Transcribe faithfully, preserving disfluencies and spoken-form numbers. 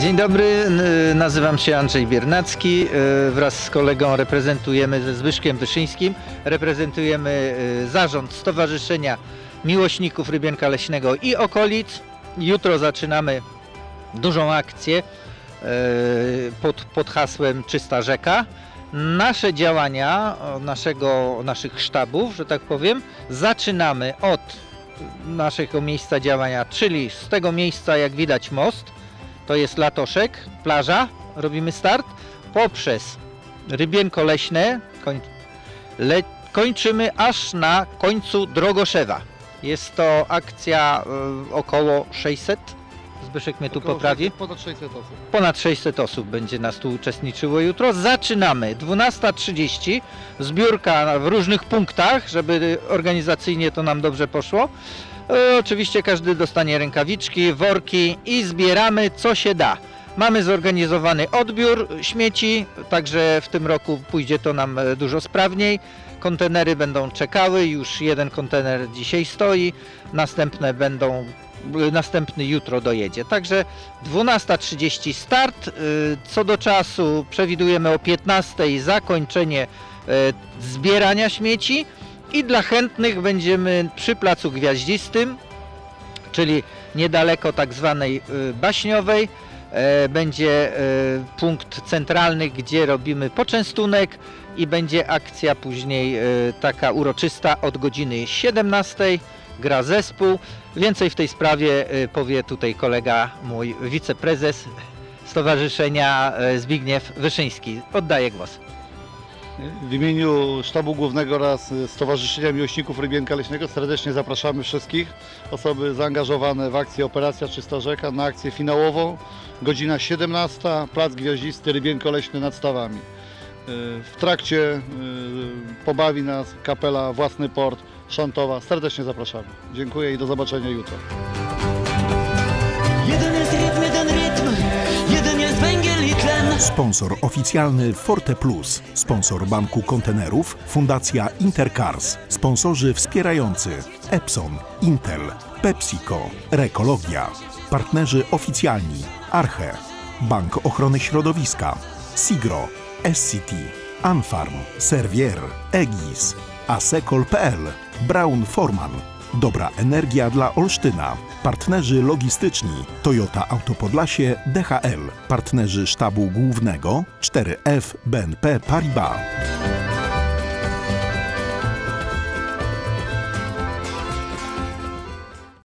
Dzień dobry, nazywam się Andrzej Biernacki. Wraz z kolegą reprezentujemy, ze Zbyszkiem Wyszyńskim, reprezentujemy zarząd Stowarzyszenia Miłośników Rybienka Leśnego i okolic. Jutro zaczynamy dużą akcję pod, pod hasłem Czysta Rzeka. Nasze działania, naszego, naszych sztabów, że tak powiem, zaczynamy od naszego miejsca działania, czyli z tego miejsca, jak widać, most, to jest Latoszek, plaża, robimy start, poprzez Rybienko Leśne koń, le, kończymy aż na końcu Drogoszewa. Jest to akcja y, około sześćset, Zbyszek mnie tu Około poprawi. sześćset, ponad sześćset osób. Ponad sześćset osób będzie nas tu uczestniczyło jutro. Zaczynamy dwunasta trzydzieści, zbiórka w różnych punktach, żeby organizacyjnie to nam dobrze poszło. E, oczywiście każdy dostanie rękawiczki, worki i zbieramy co się da. Mamy zorganizowany odbiór śmieci, także w tym roku pójdzie to nam dużo sprawniej. Kontenery będą czekały, już jeden kontener dzisiaj stoi, następne będą, następny jutro dojedzie. Także dwunasta trzydzieści start, co do czasu przewidujemy o piętnastej zakończenie zbierania śmieci i dla chętnych będziemy przy Placu Gwiaździstym, czyli niedaleko tak zwanej Baśniowej. Będzie punkt centralny, gdzie robimy poczęstunek i będzie akcja później taka uroczysta od godziny siedemnastej. Gra zespół. Więcej w tej sprawie powie tutaj kolega, mój wiceprezes Stowarzyszenia Zbigniew Wyszyński. Oddaję głos. W imieniu Sztabu Głównego oraz Stowarzyszenia Miłośników Rybienka Leśnego serdecznie zapraszamy wszystkich osoby zaangażowane w akcję Operacja Czysta Rzeka na akcję finałową. Godzina siedemnasta, Plac Gwiaździsty, Rybienko Leśne nad Stawami. W trakcie pobawi nas kapela Własny Port Szantowa. Serdecznie zapraszamy. Dziękuję i do zobaczenia jutro. Jeden jest rytm, jeden rytm, jeden jest węgiel i tlen. Sponsor oficjalny Forte Plus, sponsor Banku Kontenerów, Fundacja Intercars, sponsorzy wspierający Epson, Intel, PepsiCo, Rekologia, partnerzy oficjalni Arche, Bank Ochrony Środowiska, Sigro, S C T, Anfarm, Servier, Egis, Asecol kropka p l, Braun Forman, Dobra Energia dla Olsztyna, partnerzy logistyczni Toyota Auto Podlasie, D H L, partnerzy Sztabu Głównego cztery F B N P Paribas.